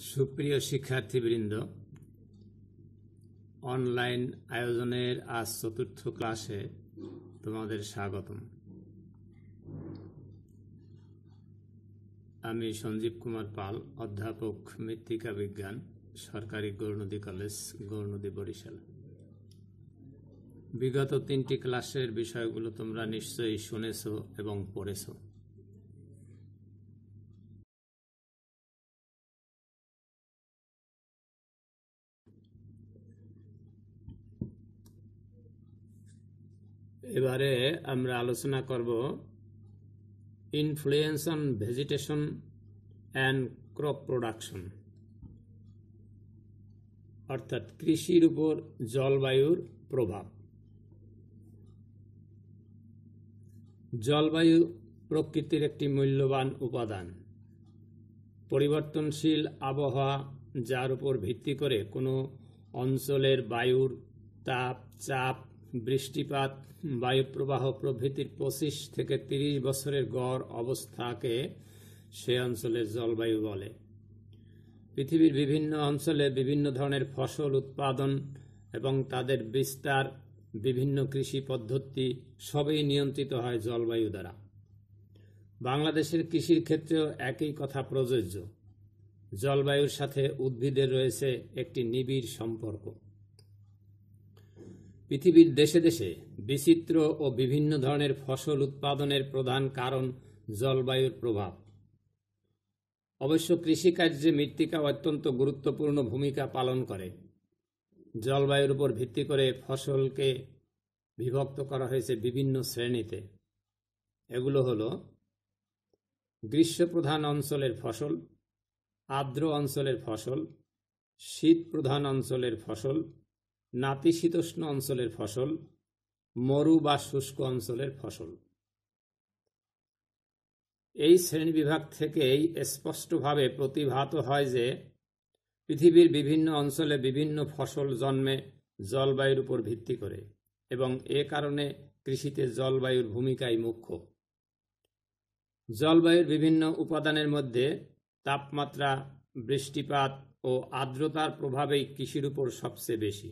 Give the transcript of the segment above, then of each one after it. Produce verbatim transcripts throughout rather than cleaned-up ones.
সুপ্রিয় শিক্ষার্থীবৃন্দ, অনলাইন আয়োজনের আজ চতুর্থ ক্লাসে তোমাদের স্বাগতম। আমি সঞ্জীব কুমার পাল, অধ্যাপক মৃত্তিকা বিজ্ঞান, সরকারি গৌরনদী কলেজ, গৌরনদী, বরিশাল। বিগত তিনটি ক্লাসের বিষয়গুলো তোমরা নিশ্চয়ই শুনেছ এবং পড়েছ। এবারে আমরা আলোচনা করব influence on vegetation and crop production, অর্থাৎ কৃষির উপর জলবায়ুর প্রভাব। জলবায়ু প্রকৃতির একটি মূল্যবান উপাদান। পরিবর্তনশীল আবহাওয়া, যার উপর ভিত্তি করে কোনো অঞ্চলের বায়ুর তাপ, চাপ, বৃষ্টিপাত, বায়ুপ্রবাহ প্রভৃতির পঁচিশ থেকে তিরিশ বছরের গড় অবস্থাকে সে অঞ্চলের জলবায়ু বলে। পৃথিবীর বিভিন্ন অঞ্চলে বিভিন্ন ধরনের ফসল উৎপাদন এবং তাদের বিস্তার, বিভিন্ন কৃষি পদ্ধতি সবই নিয়ন্ত্রিত হয় জলবায়ু দ্বারা। বাংলাদেশের কৃষির ক্ষেত্রেও একই কথা প্রযোজ্য। জলবায়ুর সাথে উদ্ভিদের রয়েছে একটি নিবিড় সম্পর্ক। পৃথিবীর দেশে দেশে বিচিত্র ও বিভিন্ন ধরনের ফসল উৎপাদনের প্রধান কারণ জলবায়ুর প্রভাব। অবশ্য কৃষিকার্যে মৃত্তিকা অত্যন্ত গুরুত্বপূর্ণ ভূমিকা পালন করে। জলবায়ুর উপর ভিত্তি করে ফসলকে বিভক্ত করা হয়েছে বিভিন্ন শ্রেণীতে। এগুলো হলো গ্রীষ্মপ্রধান অঞ্চলের ফসল, আর্দ্র অঞ্চলের ফসল, শীত প্রধান অঞ্চলের ফসল, নাতিশীতোষ্ণ অঞ্চলের ফসল, মরু বা শুষ্ক অঞ্চলের ফসল। এই শ্রেণীবিভাগ থেকেই স্পষ্টভাবে প্রতিভাত হয় যে পৃথিবীর বিভিন্ন অঞ্চলে বিভিন্ন ফসল জন্মে জলবায়ুর উপর ভিত্তি করে, এবং এ কারণে কৃষিতে জলবায়ুর ভূমিকাই মুখ্য। জলবায়ুর বিভিন্ন উপাদানের মধ্যে তাপমাত্রা, বৃষ্টিপাত ও আর্দ্রতার প্রভাবেই কৃষির উপর সবচেয়ে বেশি।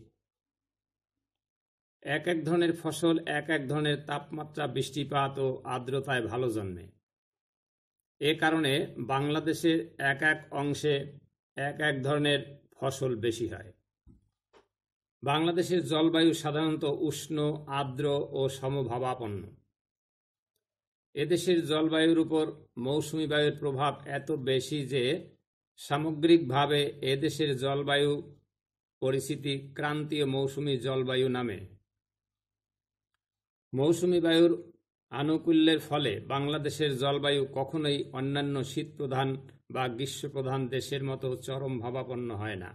এক এক ধরনের ফসল এক এক ধরনের তাপমাত্রা, বৃষ্টিপাত ও আর্দ্রতায় ভালো জন্মে। এ কারণে বাংলাদেশের এক এক অংশে এক এক ধরনের ফসল বেশি হয়। বাংলাদেশের জলবায়ু সাধারণত উষ্ণ, আর্দ্র ও সমভাবাপন্ন। এদেশের জলবায়ুর উপর মৌসুমী বায়ুর প্রভাব এত বেশি যে সামগ্রিকভাবে এদেশের জলবায়ু পরিস্থিতি ক্রান্তীয় মৌসুমী জলবায়ু নামে। মৌসুমী বায়ুর আনুকূল্যের ফলে বাংলাদেশের জলবায়ু কখনোই অন্যান্য শীতপ্রধান বা গ্রীষ্মপ্রধান দেশের মতো চরম ভাবাপন্ন হয় না।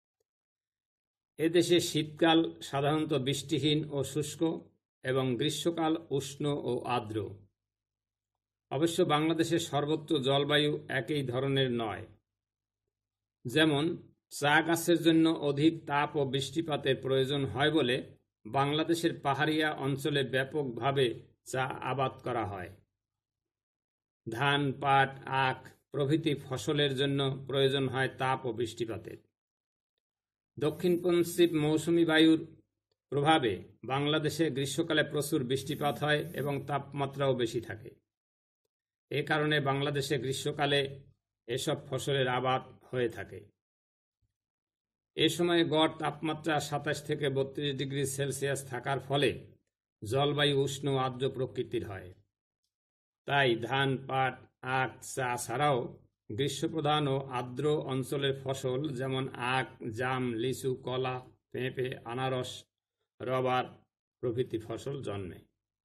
এদেশে শীতকাল সাধারণত বৃষ্টিহীন ও শুষ্ক এবং গ্রীষ্মকাল উষ্ণ ও আর্দ্র। অবশ্য বাংলাদেশের সর্বত্র জলবায়ু একই ধরনের নয়। যেমন চা গাছের জন্য অধিক তাপ ও বৃষ্টিপাতের প্রয়োজন হয় বলে বাংলাদেশের পাহাড়িয়া অঞ্চলে ব্যাপকভাবে চা আবাদ করা হয়। ধান, পাট, আখ প্রভৃতি ফসলের জন্য প্রয়োজন হয় তাপ ও বৃষ্টিপাতের। দক্ষিণ পশ্চিম মৌসুমী বায়ুর প্রভাবে বাংলাদেশে গ্রীষ্মকালে প্রচুর বৃষ্টিপাত হয় এবং তাপমাত্রাও বেশি থাকে। এ কারণে বাংলাদেশে গ্রীষ্মকালে এসব ফসলের আবাদ হয়ে থাকে। এ সময় গড় তাপমাত্রা সাতাশ থেকে বত্রিশ ডিগ্রি সেলসিয়াস থাকার ফলে জলবায়ু উষ্ণ আর্দ্র প্রকৃতির হয়। তাই ধান, পাট, আখ, চা ছাড়াও গ্রীষ্মপ্রধান ও আর্দ্র অঞ্চলের ফসল যেমন আখ, জাম, লিচু, কলা, পেঁপে, আনারস, রবার প্রভৃতি ফসল জন্মে।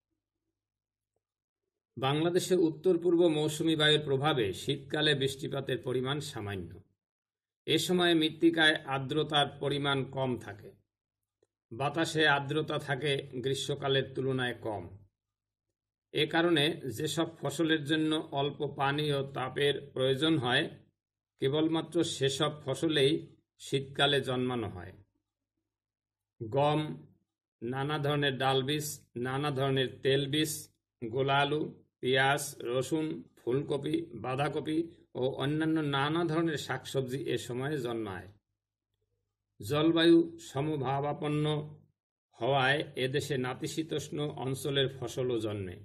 বাংলাদেশের উত্তর পূর্ব মৌসুমী বায়ুর প্রভাবে শীতকালে বৃষ্টিপাতের পরিমাণ সামান্য। এ সময় মৃত্তিকায় আর্দ্রতার পরিমাণ কম থাকে। বাতাসে আর্দ্রতা থাকে গ্রীষ্মকালের তুলনায় কম। এ কারণে যেসব ফসলের জন্য অল্প পানি ও তাপের প্রয়োজন হয়, কেবলমাত্র সেসব ফসলেই শীতকালে জন্মানো হয়। গম, নানা ধরনের ডাল বীজ, নানা ধরনের তেল বীজ, গোলা আলু, পেঁয়াজ, রসুন, ফুলকপি, বাঁধাকপি ও অন্যান্য নানা ধরনের শাকসবজি এ সময়ে জন্মায়। জলবায়ু সমভাবাপন্ন হওয়ায় এদেশে নাতিশীতোষ্ণ অঞ্চলের ফসলও জন্মে।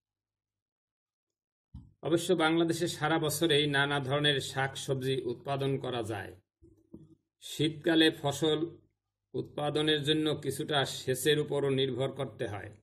অবশ্য বাংলাদেশে সারা বছরেই নানা ধরনের শাকসবজি উৎপাদন করা যায়। শীতকালে ফসল উৎপাদনের জন্য কিছুটা সেচের উপরও নির্ভর করতে হয়।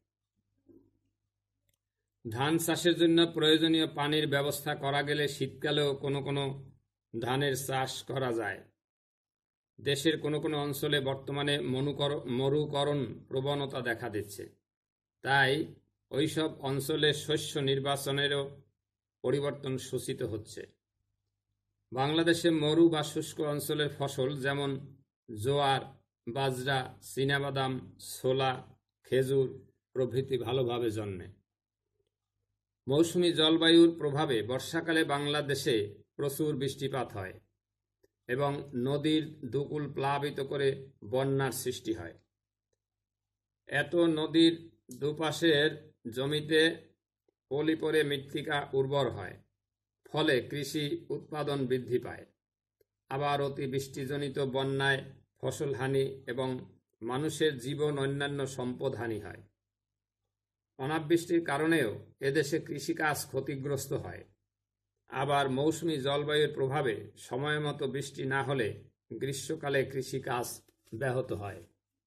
ধান চাষের জন্য প্রয়োজনীয় পানির ব্যবস্থা করা গেলে শীতকালেও কোনো কোনো ধানের চাষ করা যায়। দেশের কোনো কোনো অঞ্চলে বর্তমানে মনুকর মরুকরণ প্রবণতা দেখা দিচ্ছে, তাই ওইসব অঞ্চলে শস্য নির্বাচনেরও পরিবর্তন সূচিত হচ্ছে। বাংলাদেশে মরু বা শুষ্ক অঞ্চলের ফসল যেমন জোয়ার, বাজরা, চীনাবাদাম, ছোলা, খেজুর প্রভৃতি ভালোভাবে জন্মে। মৌসুমী জলবায়ুর প্রভাবে বর্ষাকালে বাংলাদেশে প্রচুর বৃষ্টিপাত হয় এবং নদীর দুকুল প্লাবিত করে বন্যার সৃষ্টি হয়। এত নদীর দুপাশের জমিতে পলি পড়ে মৃত্তিকা উর্বর হয়, ফলে কৃষি উৎপাদন বৃদ্ধি পায়। আবার অতিবৃষ্টিজনিত বন্যায় ফসলহানি এবং মানুষের জীবন অন্যান্য সম্পদ হানি হয়। অনাবৃষ্টির কারণেও এদেশে কৃষিকাজ ক্ষতিগ্রস্ত হয়। আবার মৌসুমী জলবায়ুর প্রভাবে সময়মতো বৃষ্টি না হলে গ্রীষ্মকালে কৃষিকাজ ব্যাহত হয়।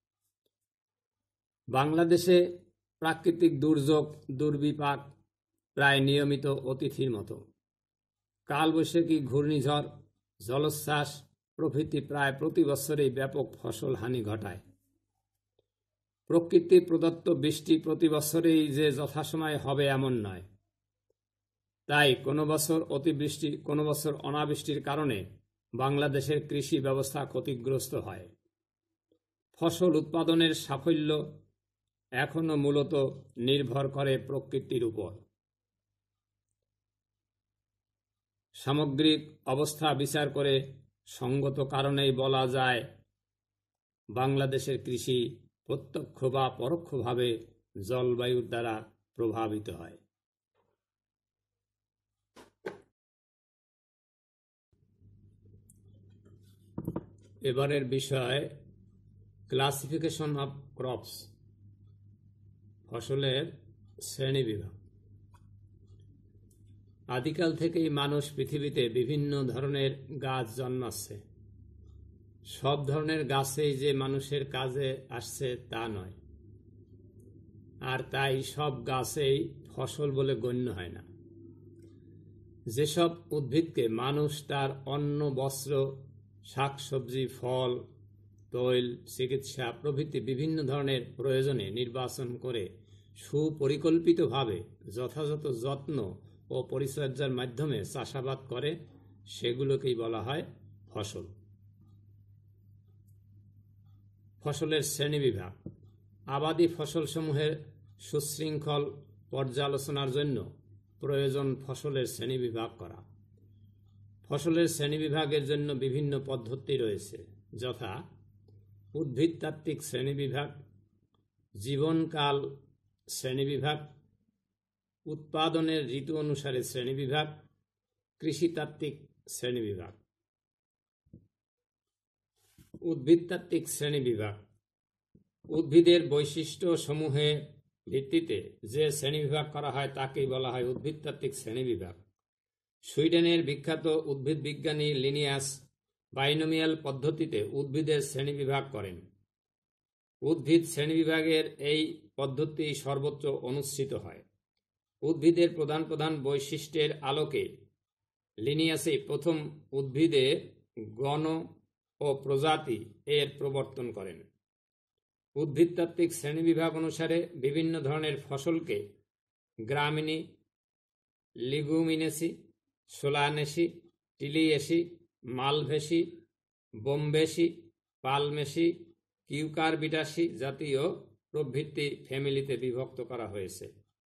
বাংলাদেশে প্রাকৃতিক দুর্যোগ, দুর্বিপাক প্রায় নিয়মিত অতিথির মতো। কালবৈশাখী, ঘূর্ণিঝড়, জলোচ্ছ্বাস প্রভৃতি প্রায় প্রতি বছরেই ব্যাপক ফসল হানি ঘটায়। প্রকৃতি প্রদত্ত বৃষ্টি প্রতি বছরেই যে যথাসময়ে হবে এমন নয়। তাই কোনো বছর অতিবৃষ্টি, কোনো বছর অনাবৃষ্টির কারণে বাংলাদেশের কৃষি ব্যবস্থা ক্ষতিগ্রস্ত হয়। ফসল উৎপাদনের সাফল্য এখনো মূলত নির্ভর করে প্রকৃতির উপর। সামগ্রিক অবস্থা বিচার করে সঙ্গত কারণেই বলা যায় বাংলাদেশের কৃষি প্রত্যক্ষ বা পরোক্ষভাবে জলবায়ুর দ্বারা প্রভাবিত হয়। এবারের বিষয় ক্লাসিফিকেশন অফ ক্রপস, ফসলের শ্রেণীবিভাগ। আদিকাল থেকেই মানুষ পৃথিবীতে বিভিন্ন ধরনের গাছ জন্মাচ্ছে। সব ধরনের গাছেই যে মানুষের কাজে আসছে তা নয়, আর তাই সব গাছেই ফসল বলে গণ্য হয় না। যেসব উদ্ভিদকে মানুষ তার অন্ন, বস্ত্র, শাকসবজি, ফল, তৈল, চিকিৎসা প্রভৃতি বিভিন্ন ধরনের প্রয়োজনে নির্বাচন করে সুপরিকল্পিতভাবে যথাযথ যত্ন ও পরিচর্যার মাধ্যমে চাষাবাদ করে, সেগুলোকেই বলা হয় ফসল। ফসলের শ্রেণীবিভাগ। আবাদি ফসলসমূহের সুশৃঙ্খল পর্যালোচনার জন্য প্রয়োজন ফসলের শ্রেণীবিভাগ করা। ফসলের শ্রেণীবিভাগের জন্য বিভিন্ন পদ্ধতি রয়েছে, যথা উদ্ভিদতাত্ত্বিক শ্রেণীবিভাগ, জীবনকাল শ্রেণীবিভাগ, উৎপাদনের ঋতু অনুসারে শ্রেণীবিভাগ, কৃষিতাত্ত্বিক শ্রেণীবিভাগ। উদ্ভিদতাত্ত্বিক শ্রেণীবিভাগ। উদ্ভিদের বৈশিষ্ট্য সমূহের ভিত্তিতে যে শ্রেণীবিভাগ করা হয় তাকেই বলা হয় উদ্ভিদতাত্ত্বিক শ্রেণীবিভাগ। সুইডেনের বিখ্যাত উদ্ভিদ বিজ্ঞানী লিনিয়াস বাইনোমিয়াল পদ্ধতিতে উদ্ভিদের শ্রেণীবিভাগ করেন। উদ্ভিদ শ্রেণীবিভাগের এই পদ্ধতি সর্বত্র অনুসৃত হয়। উদ্ভিদের প্রধান প্রধান বৈশিষ্ট্যের আলোকে লিনিয়াসই প্রথম উদ্ভিদের গণ ও প্রজাতি এর প্রবর্তন করেন। উদ্ভিদতাত্ত্বিক শ্রেণীবিভাগ অনুসারে বিভিন্ন ধরনের ফসলকে গ্রামিনী, লিগুমিনেসি, সোলানেসি, টিলিয়েসি, মালভেসি, বোম্বেসি, পালমেসি, কিউকারবিটাসি জাতীয় প্রভৃতি ফ্যামিলিতে বিভক্ত করা হয়েছে।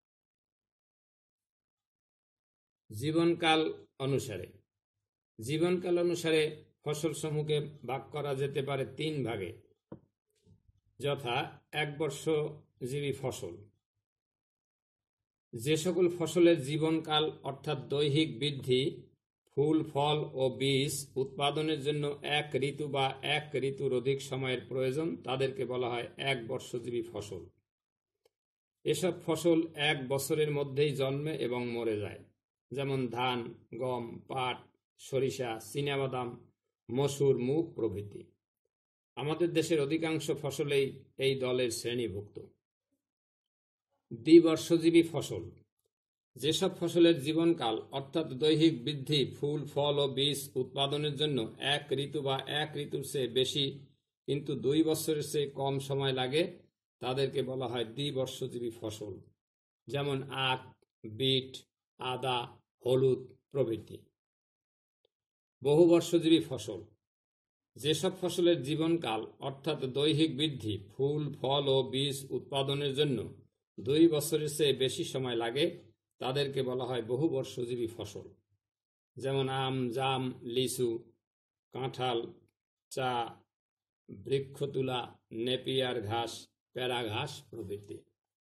জীবনকাল অনুসারে। জীবনকাল অনুসারে ফসলসমূহকে ভাগ করা যেতে পারে তিন ভাগে, যথা এক বর্ষজীবী ফসল, যে সকল ফসলের জীবনকাল অর্থাৎ দৈহিক বৃদ্ধি, ফুল, ফল ও বীজ উৎপাদনের জন্য এক ঋতু বা এক ঋতুর অধিক সময়ের প্রয়োজন তাদেরকে বলা হয় এক বর্ষজীবী ফসল। এসব ফসল এক বছরের মধ্যেই জন্মে এবং মরে যায়, যেমন ধান, গম, পাট, সরিষা, চীনাবাদাম, মসুর, মুগ প্রভৃতি। আমাদের দেশের অধিকাংশ ফসলেই এই দলের শ্রেণীভুক্ত। দ্বিবর্ষজীবী ফসল, যেসব ফসলের জীবনকাল অর্থাৎ দৈহিক বৃদ্ধি, ফুল, ফল ও বীজ উৎপাদনের জন্য এক ঋতু বা এক ঋতুর চেয়ে বেশি কিন্তু দুই বছরের চেয়ে কম সময় লাগে তাদেরকে বলা হয় দ্বিবর্ষজীবী ফসল, যেমন আখ, বিট, আদা, হলুদ প্রভৃতি। বহুবর্ষজীবী ফসল, যেসব ফসলের জীবনকাল অর্থাৎ দৈহিক বৃদ্ধি, ফুল, ফল ও বীজ উৎপাদনের জন্য দুই বছরের চেয়ে বেশি সময় লাগে তাদেরকে বলা হয় বহুবর্ষজীবী ফসল, যেমন আম, জাম, লিচু, কাঁঠাল, চা, বৃক্ষতুলা, নেপিয়ার ঘাস, প্যারা ঘাস প্রভৃতি।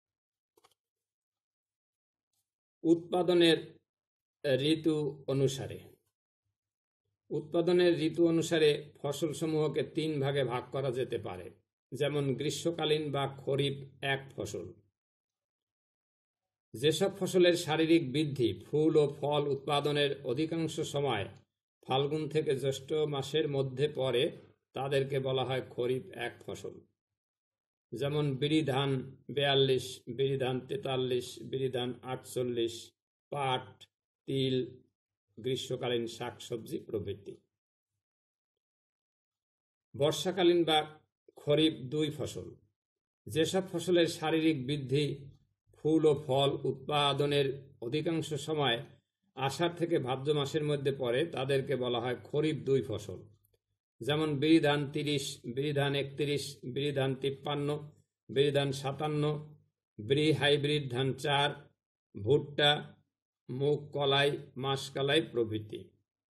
উৎপাদনের ঋতু অনুসারে, উৎপাদনের ঋতু অনুসারে ফসলসমূহকে তিন ভাগে ভাগ করা যেতে পারে, যেমন গ্রীষ্মকালীন বা খরিফ এক ফসল। যেসব ফসলের শারীরিক বৃদ্ধি, ফুল ও ফল উৎপাদনের অধিকাংশ সময় ফাল্গুন থেকে জ্যৈষ্ঠ মাসের মধ্যে পড়ে তাদেরকে বলা হয় খরিফ এক ফসল, যেমন বিরি ধান বেয়াল্লিশ, বিরি ধান তেতাল্লিশ, বিরি ধান আটচল্লিশ, পাট, তিল, গ্রীষ্মকালীন শাকসবজি প্রভৃতি। বর্ষাকালীন বা খরিফ দুই ফসল, যেসব ফসলের শারীরিক বৃদ্ধি, ফুল ও ফল উৎপাদনের অধিকাংশ সময় আষাঢ় থেকে ভাদ্র মাসের মধ্যে পড়ে তাদেরকে বলা হয় খরিফ দুই ফসল, যেমন বিরি ধান তিরিশ, বিরি ধান একত্রিশ, বিরি ধান তিপ্পান্ন, বিরি ধান সাতান্ন, বিরি হাইব্রিড ধান চার, ভুট্টা, মুগ কলাই, মাসকলাই প্রভৃতি।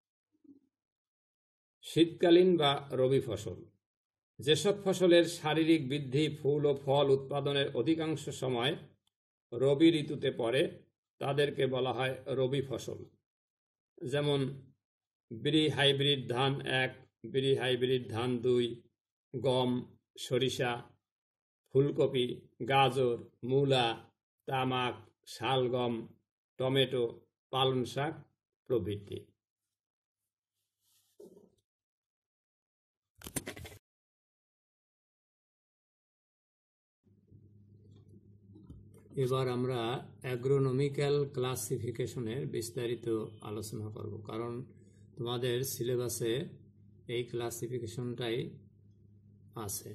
শীতকালীন বা রবি ফসল, যেসব ফসলের শারীরিক বৃদ্ধি, ফুল ও ফল উৎপাদনের অধিকাংশ সময় রবি ঋতুতে পড়ে তাদেরকে বলা হয় রবি ফসল, যেমন বিরি হাইব্রিড ধান এক, বিরি হাইব্রিড ধান দুই, গম, সরিষা, ফুলকপি, গাজর, মূলা, তামাক, শালগম, টমেটো, পালং শাক প্রভৃতি। এবার আমরা অ্যাগ্রোনমিক্যাল ক্লাসিফিকেশনের বিস্তারিত আলোচনা করব, কারণ তোমাদের সিলেবাসে এই ক্লাসিফিকেশনটাই আছে।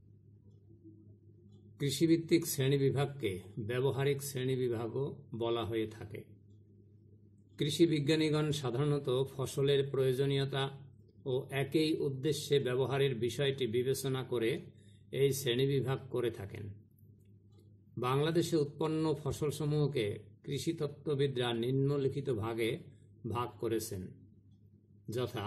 কৃষিভিত্তিক শ্রেণীবিভাগকে ব্যবহারিক শ্রেণীবিভাগও বলা হয়ে থাকে। কৃষি বিজ্ঞানীগণ সাধারণত ফসলের প্রয়োজনীয়তা ও একই উদ্দেশ্যে ব্যবহারের বিষয়টি বিবেচনা করে এই শ্রেণীবিভাগ করে থাকেন। বাংলাদেশে উৎপন্ন ফসলসমূহকে কৃষিতত্ত্ববিদরা নিম্নলিখিত ভাগে ভাগ করেছেন, যথা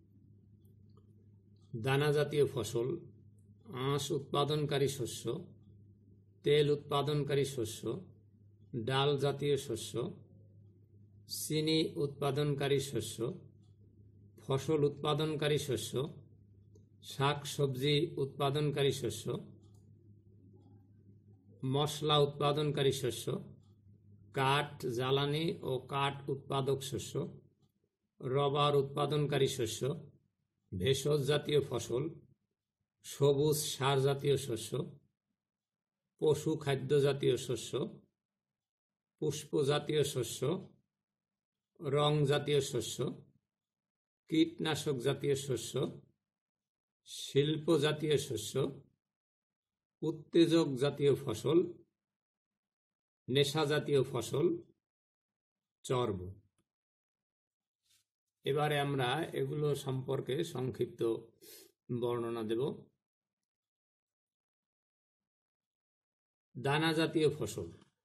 দানা জাতীয় ফসল, আঁশ উৎপাদনকারী শস্য, তেল উৎপাদনকারী শস্য, ডাল জাতীয় শস্য, চিনি উৎপাদনকারী শস্য, ফসল উৎপাদনকারী শস্য, শাক সবজি উৎপাদনকারী শস্য, মশলা উৎপাদনকারী শস্য, কাঠ, জ্বালানি ও কাঠ উৎপাদক শস্য, রবার উৎপাদনকারী শস্য, ভেষজ জাতীয় ফসল, সবুজ সার জাতীয় শস্য, পশু খাদ্য জাতীয় শস্য, পুষ্প জাতীয় শস্য, রং জাতীয় শস্য, কীটনাশক জাতীয় শস্য, শিল্প জাতীয় শস্য, উত্তেজক জাতীয় ফসল, নেশা জাতীয় ফসল, চর্ম। এবারে আমরা এগুলো সম্পর্কে সংক্ষিপ্ত বর্ণনা দেব। দানা জাতীয় ফসল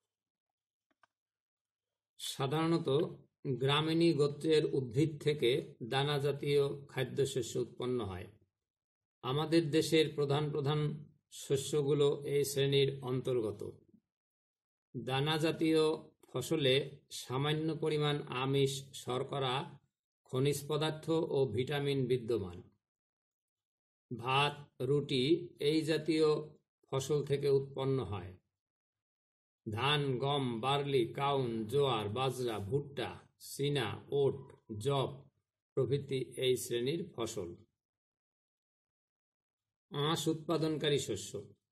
সাধারণত গ্রামিনী গোত্রের উদ্ভিদ থেকে দানা জাতীয় খাদ্যশস্য উৎপন্ন হয়। আমাদের দেশের প্রধান প্রধান শস্যগুলো এই শ্রেণীর অন্তর্গত। দানা জাতীয় ফসলে সামান্য পরিমাণ আমিষ, শর্করা, খনিজ পদার্থ ও ভিটামিন বিদ্যমান। ভাত, রুটি এই জাতীয় ফসল থেকে উৎপন্ন হয়। ধান, গম, বার্লি, কাউন, জোয়ার, বাজরা, ভুট্টা, চীনা, ওট, যব প্রভৃতি এই শ্রেণীর ফসল। আঁশ উৎপাদনকারী শস্য।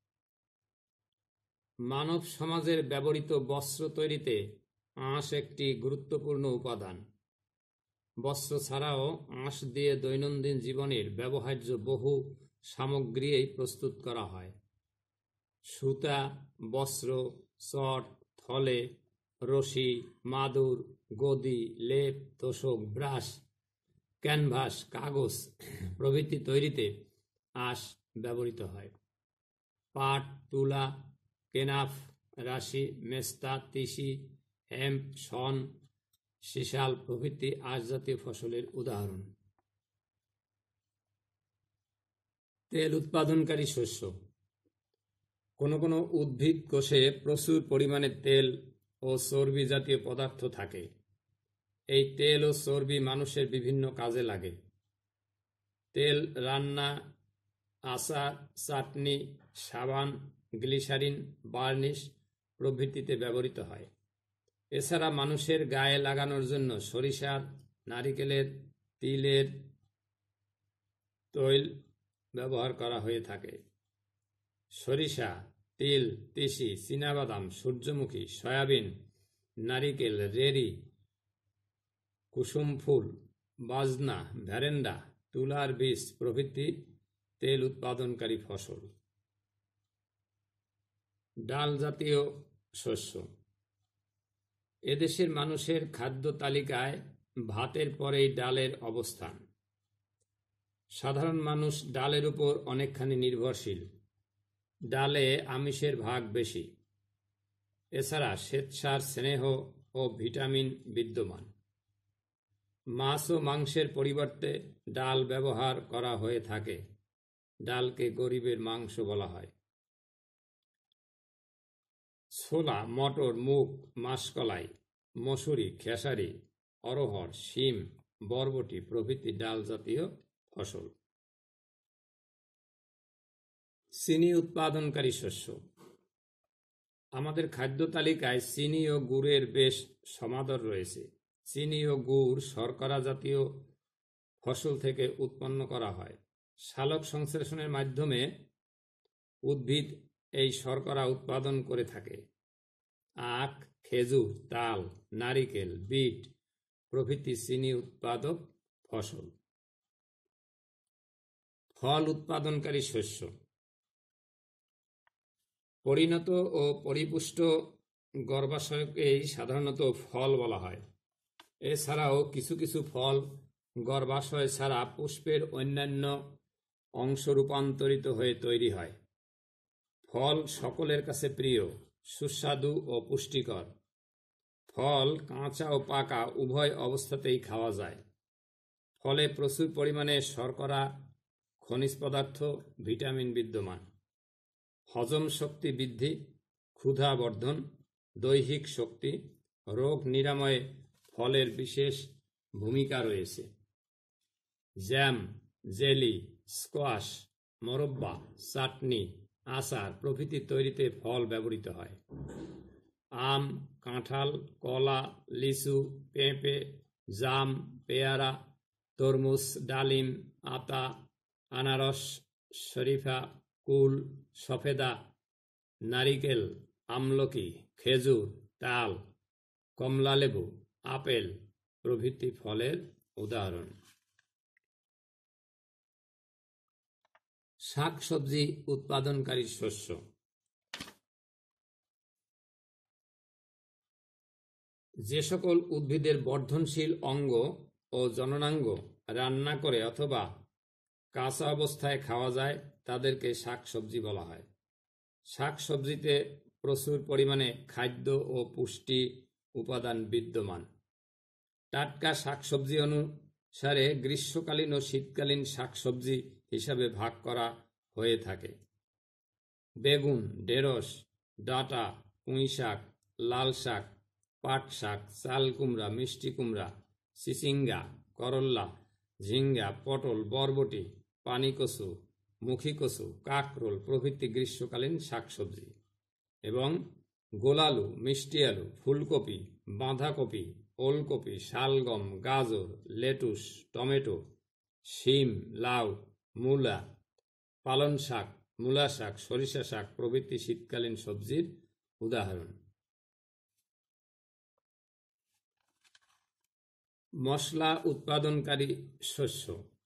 মানব সমাজের ব্যবহৃত বস্ত্র তৈরিতে আঁশ একটি গুরুত্বপূর্ণ উপাদান। বস্ত্র ছাড়াও আঁশ দিয়ে দৈনন্দিন জীবনের ব্যবহার্য বহু সামগ্রী প্রস্তুত করা হয়। সুতা, বস্ত্র, চট, থলে, রশি, মাদুর, গদি, লেপ, তোশক, ব্রাশ, ক্যানভাস, কাগজ প্রভৃতি তৈরিতে আঁশ ব্যবহৃত হয়। পাট, তুলা, কেনাফ, রাশি, মেস্তা, তিসি, হেম্প, শন, সিসাল প্রভৃতি আঁশ জাতীয় ফসলের উদাহরণ। তেল উৎপাদনকারী শস্য। কোনো কোনো উদ্ভিদ কোষে প্রচুর পরিমাণে তেল ও চর্বি জাতীয় পদার্থ থাকে। এই তেল ও চর্বি মানুষের বিভিন্ন কাজে লাগে। তেল রান্না, আচার, চাটনি, সাবান, গ্লিসারিন, বার্নিশ প্রভৃতিতে ব্যবহৃত হয়। এছাড়া মানুষের গায়ে লাগানোর জন্য সরিষার, নারিকেলের, তিলের তৈল ব্যবহার করা হয়ে থাকে। সরিষা, তিল, তিসি, চীনাবাদাম, সূর্যমুখী, সয়াবিন, নারিকেল, রেড়ি, কুসুম ফুল, বাজনা, ভ্যারেন্ডা, তুলার বীজ প্রভৃতি তেল উৎপাদনকারী ফসল। ডাল জাতীয় শস্য। এদেশের মানুষের খাদ্য তালিকায় ভাতের পরেই ডালের অবস্থান। সাধারণ মানুষ ডালের উপর অনেকখানি নির্ভরশীল। ডালে আমিষের ভাগ বেশি। এছাড়া শ্বেতসার, স্নেহ ও ভিটামিন বিদ্যমান। মাছ ও মাংসের পরিবর্তে ডাল ব্যবহার করা হয়ে থাকে। ডালকে গরিবের মাংস বলা হয়। ছোলা, মটর, মুগ, মাসকলাই, মসুরি, খেসারি, অরহর, শিম, বরবটি প্রভৃতি ডাল জাতীয় ফসল। চিনি উৎপাদনকারী শস্য। আমাদের খাদ্য তালিকায় চিনি ও গুড়ের বেশ সমাদর রয়েছে। চিনি ও গুড় শর্করা জাতীয় ফসল থেকে উৎপন্ন করা হয়। সালোক সংশ্লেষণের মাধ্যমে উদ্ভিদ এই শর্করা উৎপাদন করে থাকে। আখ, খেজুর, তাল, নারিকেল, বিট প্রভৃতি চিনি উৎপাদক ফসল। ফল উৎপাদনকারী শস্য। পরিণত ও পরিপুষ্ট গর্ভাশয়কেই সাধারণত ফল বলা হয়। এছাড়াও কিছু কিছু ফল গর্ভাশয় ছাড়া পুষ্পের অন্যান্য অংশ রূপান্তরিত হয়ে তৈরি হয়। ফল সকলের কাছে প্রিয়, সুস্বাদু ও পুষ্টিকর। ফল কাঁচা ও পাকা উভয় অবস্থাতেই খাওয়া যায়। ফলে প্রচুর পরিমাণে শর্করা, খনিজ পদার্থ, ভিটামিন বিদ্যমান। হজম শক্তি বৃদ্ধি, ক্ষুধা বর্ধন, দৈহিক শক্তি, রোগ নিরাময়ে ফলের বিশেষ ভূমিকা রয়েছে। জ্যাম, জেলি, স্কোয়াশ, মোরব্বা, চাটনি, আচার প্রভৃতি তৈরিতে ফল ব্যবহৃত হয়। আম, কাঁঠাল, কলা, লিচু, পেঁপে, জাম, পেয়ারা, তরমুজ, ডালিম, আতা, আনারস, শরিফা, কুল, সফেদা, নারিকেল, আমলকি, খেজুর, তাল, কমলালেবু, আপেল প্রভৃতি ফলের উদাহরণ। শাক সবজি উৎপাদনকারী শস্য। যে সকল উদ্ভিদের বর্ধনশীল অঙ্গ ও জননাঙ্গ রান্না করে অথবা কাঁচা অবস্থায় খাওয়া যায় তাদেরকে শাক সবজি বলা হয়। শাক সবজিতে প্রচুর পরিমাণে খাদ্য ও পুষ্টি উপাদান বিদ্যমান। টাটকা শাকসবজি অনুসারে গ্রীষ্মকালীন ও শীতকালীন শাকসবজি হিসাবে ভাগ করা হয়ে থাকে। বেগুন, ঢেঁড়স, ডাঁটা, পুঁই শাক, লাল শাক, পাট শাক, চাল কুমড়া, মিষ্টি কুমড়া, চিচিঙ্গা, করল্লা, ঝিঙ্গা, পটল, বরবটি, পানি কচু, মুখী কচু, কাকরোল প্রভৃতি গ্রীষ্মকালীন শাকসবজি এবং গোলালু, মিষ্টি আলু, ফুলকপি, বাঁধাকপি, ওলকপি, শালগম, গাজর, লেটুস, টমেটো, শিম, লাউ, মূলা, পালং শাক, মূলা শাক, সরিষা শাক প্রভৃতি শীতকালীন সবজির উদাহরণ। মশলা উৎপাদনকারী শস্য।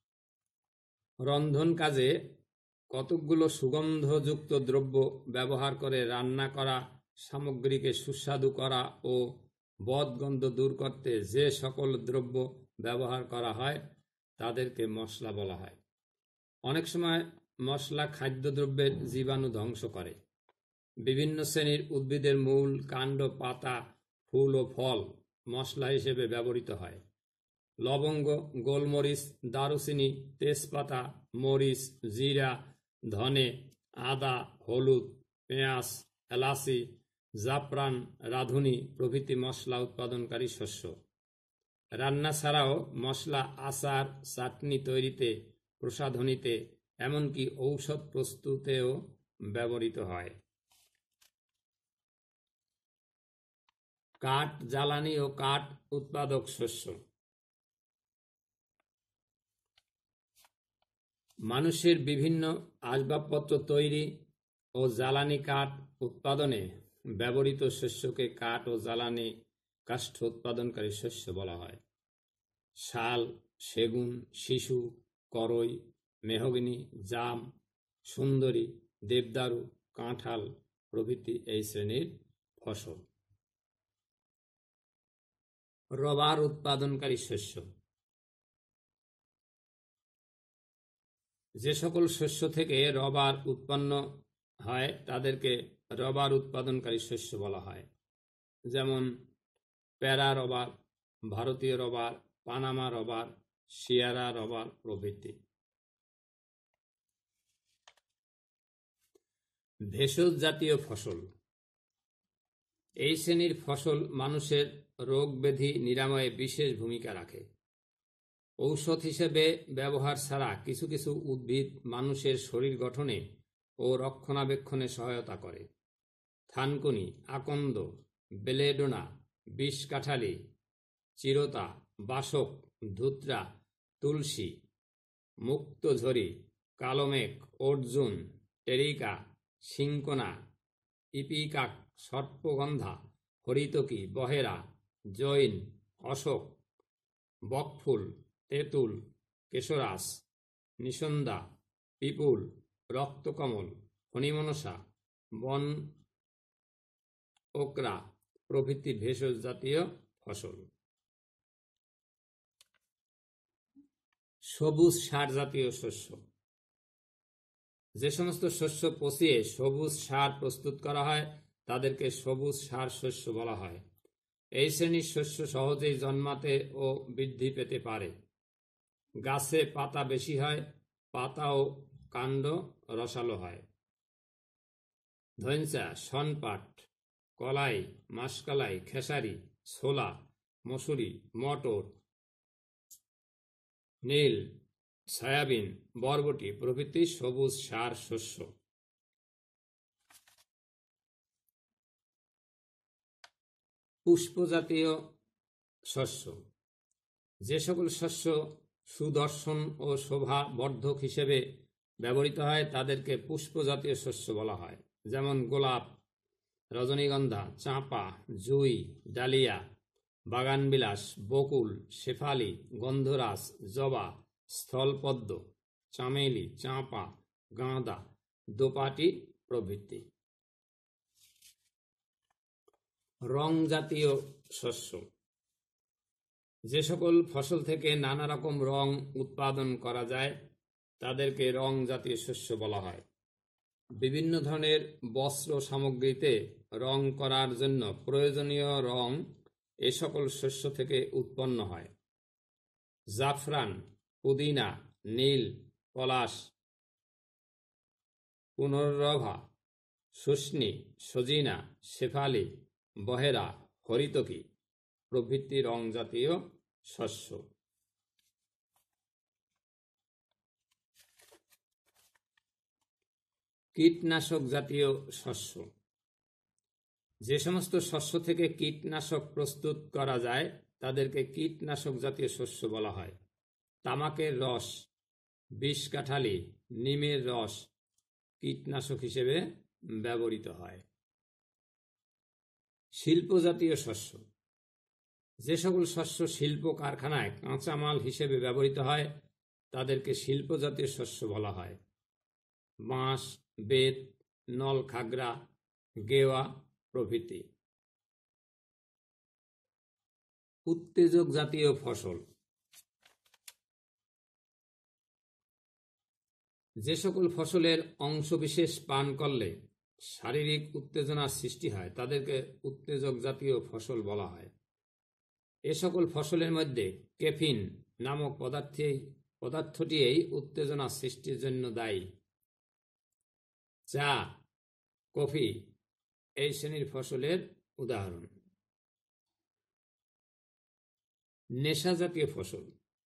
রন্ধন কাজে কতকগুলো সুগন্ধযুক্ত দ্রব্য ব্যবহার করে রান্না করা সামগ্রীকে সুস্বাদু করা ও বদগন্ধ দূর করতে যে সকল দ্রব্য ব্যবহার করা হয় তাদেরকে মশলা বলা হয়। অনেক সময় মশলা খাদ্যদ্রব্যের জীবাণু ধ্বংস করে। বিভিন্ন শ্রেণীর উদ্ভিদের মূল, কাণ্ড, পাতা, ফুল ও ফল মশলা হিসেবে ব্যবহৃত হয়। লবঙ্গ, গোলমরিচ, দারুচিনি, তেজপাতা, মরিচ, জিরা, ধনে, আদা, হলুদ, পেঁয়াজ, এলাচি, জাফরান, রাঁধুনি প্রভৃতি মশলা উৎপাদনকারী শস্য। রান্না ছাড়াও মশলা আচার, চাটনি তৈরিতে, প্রসাধনীতে, এমনকি ঔষধ প্রস্তুতেও ব্যবহৃত হয়। কাঠ, জ্বালানি ও কাঠ উৎপাদক শস্য। মানুষের বিভিন্ন আসবাবপত্র তৈরি ও জ্বালানি কাঠ উৎপাদনে ব্যবহৃত শস্যকে কাঠ ও জ্বালানি কাষ্ঠ উৎপাদনকারী শস্য বলা হয়। শাল, সেগুন, শিশু, করই, মেহগনি, জাম, সুন্দরী, দেবদারু, কাঁঠাল প্রভৃতি এই শ্রেণীর ফসল। রবার উৎপাদনকারী শস্য। যে সকল শস্য থেকে রবার উৎপন্ন হয় তাদেরকে রবার উৎপাদনকারী শস্য বলা হয়। যেমন প্যারা রবার, ভারতীয় rubber, Panama rubber, Sierra rubber প্রভৃতি। ভেষজ জাতীয় ফসল। এই শ্রেণীর ফসল মানুষের রোগ ব্যাধি নিরাময়ে বিশেষ ভূমিকা রাখে। ঔষধ হিসেবে ব্যবহার ছাড়া কিছু কিছু উদ্ভিদ মানুষের শরীর গঠনে ও রক্ষণাবেক্ষণে সহায়তা করে। থানকুনি, আকন্দ, বেলেডোনা, বিষকাঠালি, চিরতা, বাসক, ধুত্রা, তুলসী, মুক্তঝরি, কালোমেঘ, অর্জুন, টেরিকা, সিংকোনা, ইপিকাক, সর্পগন্ধা, হরিতকি, বহেরা, জৈন, অশোক, বকফুল, তেঁতুল, কেশরাস, নিষন্দা, পিপুল, রক্তকমল, ফণিমনসা, বন ওকরা প্রভৃতি ভেষজ জাতীয় ফসল। সবুজ সার জাতীয় শস্য। যে সমস্ত শস্য পচিয়ে সবুজ সার প্রস্তুত করা হয় তাদেরকে সবুজ সার শস্য বলা হয়। এই শ্রেণীর শস্য সহজেই জন্মাতে ও বৃদ্ধি পেতে পারে। গাছে পাতা বেশি হয়, পাতা ও কাণ্ড রসালো হয়। ধৈঞ্চা, শনপাট, কলাই, মাসকলাই, খেসারি, ছোলা, মসুরি, মটর, নীল, সয়াবিন, বরবটি প্রভৃতি সবুজ সার শস্য। পুষ্পজাতীয় শস্য। যে সকল শস্য সুদর্শন ও শোভা বর্ধক হিসেবে ব্যবহৃত হয় তাদেরকে পুষ্পজাতীয় শস্য বলা হয়। যেমন গোলাপ, রজনীগন্ধা, চাঁপা, জুই, ডালিয়া, বাগানবিলাস, বকুল, শেফালি, গন্ধরাজ, জবা, স্থলপদ্ম, চামেলি, চাঁপা, গাঁদা, দোপাটি প্রভৃতি। রং জাতীয় শস্য। যে সকল ফসল থেকে নানা রকম রং উৎপাদন করা যায় তাদেরকে রং জাতীয় শস্য বলা হয়। বিভিন্ন ধরনের বস্ত্র সামগ্রীতে রং করার জন্য প্রয়োজনীয় রং এ সকল শস্য থেকে উৎপন্ন হয়। জাফরান, পুদিনা, নীল, পলাশ, পুনর্রভা, শুষ্নি, সজিনা, শেফালি, বহেরা, হরিতকি প্রভৃতি রং জাতীয় শস্য। কীটনাশক জাতীয় শস্য। যে সমস্ত শস্য থেকে কীটনাশক প্রস্তুত করা যায় তাদেরকে কীটনাশক জাতীয় শস্য বলা হয়। তামাকের রস, বিষকাঠালি, নিমের রস কীটনাশক হিসেবে ব্যবহৃত হয়। শিল্প জাতীয় শস্য। যে সকল শস্য শিল্প কারখানায় কাঁচামাল হিসেবে ব্যবহৃত হয় তাদেরকে শিল্প জাতীয় শস্য বলা হয়। বাঁশ, বেত, নলখাগড়া, গেওয়া প্রভৃতি। উত্তেজক জাতীয় ফসল। যে সকল ফসলের অংশবিশেষ পান করলে শারীরিক উত্তেজনার সৃষ্টি হয় তাদেরকে উত্তেজক জাতীয় ফসল বলা হয়। এ সকল ফসলের মধ্যে ক্যাফিন নামক পদার্থে পদার্থটি এই উত্তেজনা সৃষ্টির জন্য দায়ী। চা, কফি এই শ্রেণীর ফসলের উদাহরণ। নেশা জাতীয় ফসল।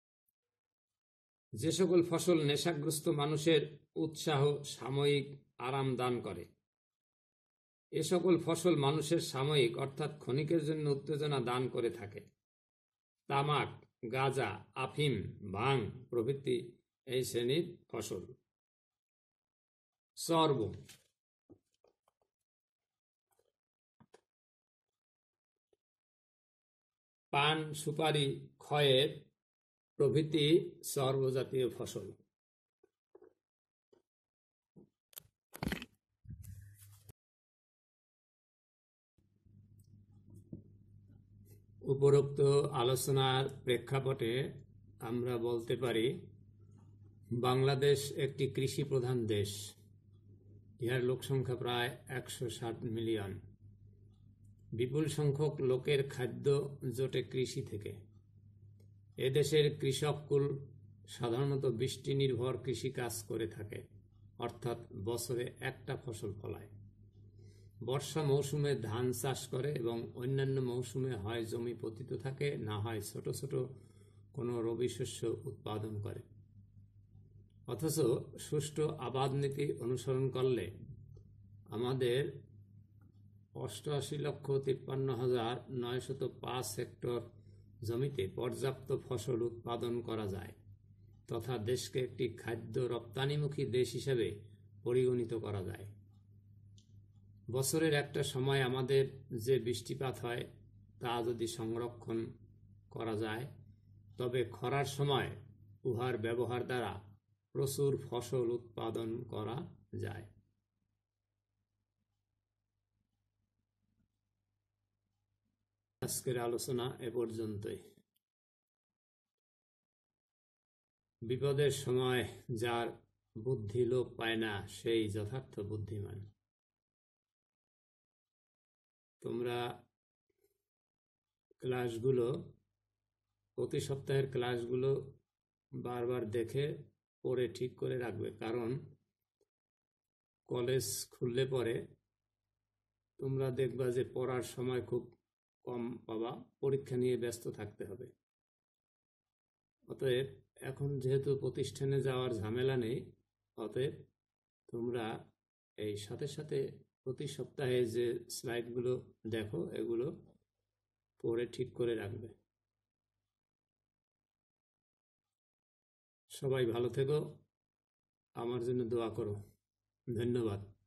যে সকল ফসল নেশাগ্রস্ত মানুষের উৎসাহ, সাময়িক আরাম দান করে এ সকল ফসল মানুষের সাময়িক অর্থাৎ ক্ষণিকের জন্য উত্তেজনা দান করে থাকে। তামাক, গাঁজা, আফিম, ভাং প্রভৃতি এই শ্রেণীর ফসল। চর্ব। পান, সুপারি, খয়ের প্রভৃতি চর্ব জাতীয় ফসল। উপরোক্ত আলোচনার প্রেক্ষাপটে আমরা বলতে পারি বাংলাদেশ একটি কৃষি প্রধান দেশ। ইহার লোকসংখ্যা প্রায় একশো ষাট মিলিয়ন। বিপুল সংখ্যক লোকের খাদ্য জোটে কৃষি থেকে। এদেশের কৃষককুল সাধারণত বৃষ্টি নির্ভর কৃষি কাজ করে থাকে, অর্থাৎ বছরে একটা ফসল ফলায়। বর্ষা মৌসুমে ধান চাষ করে এবং অন্যান্য মৌসুমে হয় জমি পতিত থাকে, না হয় ছোট ছোট কোনো রবি শস্য উৎপাদন করে। অথচ সুষ্ঠু আবাদ নীতি অনুসরণ করলে আমাদের অষ্টআশি লক্ষ তিপ্পান্ন হাজার নয়শত পাঁচ হেক্টর জমিতে পর্যাপ্ত ফসল উৎপাদন করা যায় তথা দেশকে একটি খাদ্য রপ্তানিমুখী দেশ হিসেবে পরিগণিত করা যায়। বছরের একটা সময় আমাদের যে বৃষ্টিপাত হয় তা যদি সংরক্ষণ করা যায় তবে খরার সময় উহার ব্যবহার দ্বারা প্রচুর ফসল উৎপাদন করা যায়। আজকের আলোচনা এ পর্যন্তই। বিপদের সময় যার বুদ্ধি লোপ পায় না সেই যথার্থ বুদ্ধিমান। তোমরা ক্লাসগুলো প্রতি সপ্তাহের ক্লাসগুলো বারবার দেখে পড়ে ঠিক করে রাখবে, কারণ কলেজ খুললে পরে তোমরা দেখবা যে পড়ার সময় খুব কম পাবা, পরীক্ষা নিয়ে ব্যস্ত থাকতে হবে। অতএব এখন যেহেতু প্রতিষ্ঠানে যাওয়ার ঝামেলা নেই, অতএব তোমরা এই সাথে সাথে প্রতি সপ্তাহে যে স্লাইডগুলো দেখো এগুলো পড়ে ঠিক করে রাখবে। সবাই ভালো থেকো, আমার জন্য দোয়া করো। ধন্যবাদ।